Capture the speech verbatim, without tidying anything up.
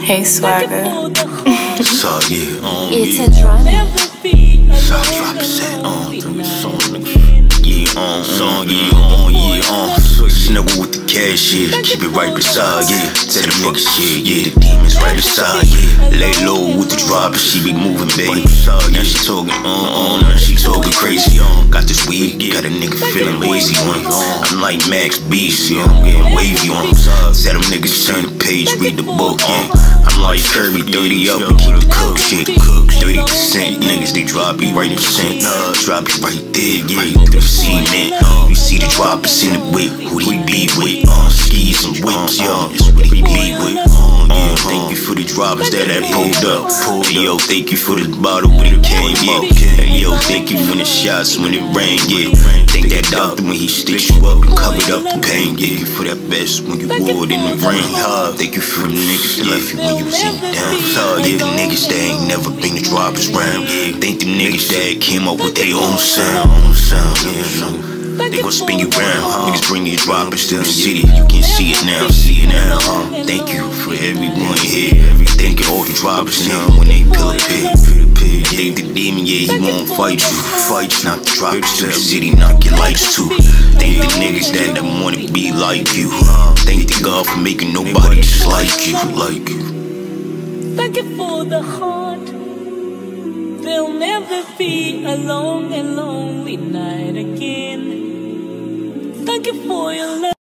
Hey, Swagger. So yeah, um, It's yeah. a drama. So I drop a set on through the song, nigga. Yeah, on, song, yeah, on, yeah, on. Snuggle with the cash, yeah. Keep it right beside, yeah. Tell the niggas, shit, yeah. The demons right beside, yeah. Lay low with the drop, and she be moving, baby. Now she talking, on, on, now she talking crazy, on. Got this weed, got a nigga feeling lazy, on. I'm like Max Beast, yeah. I'm getting wavy on. Tell them niggas turn the page, read the book, yeah. I'm like Kirby, thirty up and keep the cook shit. thirty percent niggas, they drop you right in percent. Drop you right there, yeah, through the cement. You see the droppers in the whip, who they be with? Uh, skis and whips, yo, that's what they be with. Uh, yeah, thank you for the droppers that I pulled up. Hey, yo, thank you for the bottle when it came up. Hey, yo, thank you when the shots, when it rain, yeah. Thank that doctor when he stitched you up and covered up the pain. Yeah, for that vest when you wore it in the rain. Thank you for the niggas that left you when you was in down. Yeah, the niggas that ain't never been the droppers round. Yeah, thank the niggas that came up with their own sound. Own sound, yeah, no. They gon' spin you round. Niggas bring these droppers to the city. You can see it now, see it now. Huh? Thank you for everyone here. Thank you all the droppers now when they pill a pig. Thank the demon, yeah, he won't fight you. Fight you, knock the droppers to the city, knock your lights too. Thank the niggas that don't wanna be like you. Thank the God for making nobody just like you, like you. Thank you for the heart. There'll never be a long and lonely night again. Thank you for your love.